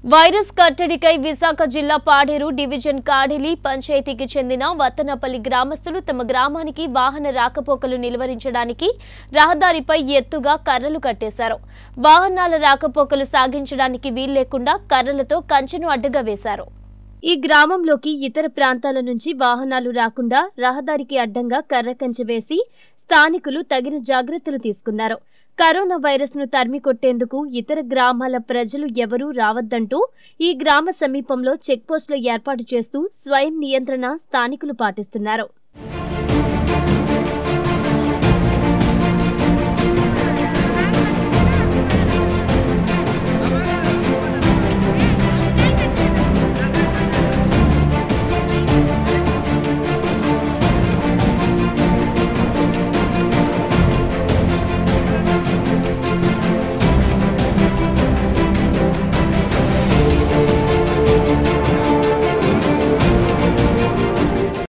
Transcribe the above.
Virus కట్టడికై Visakha జిల్లా Paderu division కాడిలి పంచాయతీకి చెందిన వత్తనపల్లి గ్రామస్తులు తమ గ్రామానికి వాహన రాకపోకలు నిలువరించడానికి రహదారిపై ఎత్తుగా కర్రలు కట్టేశారు. వాహనాల రాకపోకలు సాగించడానికి వీల్లేకుండా కర్రలతో కంచెను అడ్డుగా వేశారు. ఈ గ్రామంలోకి ఇతర ప్రాంతాల నుంచి వాహనాలు రాకుండా రహదారికి అడ్డంగా కర్ర కంచె వేసి స్థానికులు తగిన జాగ్రత్తలు తీసుకున్నారు. కరోనా వైరస్ ను తరిమి కొట్టేందుకు ఇతర గ్రామాల ప్రజలు ఎవరూ రావద్దంటూ ఈ గ్రామ సమీపంలో చెక్పోస్టులు ఏర్పాటు చేస్తూ స్వయం నియంత్రణ స్థానికులు పాటిస్తున్నారు.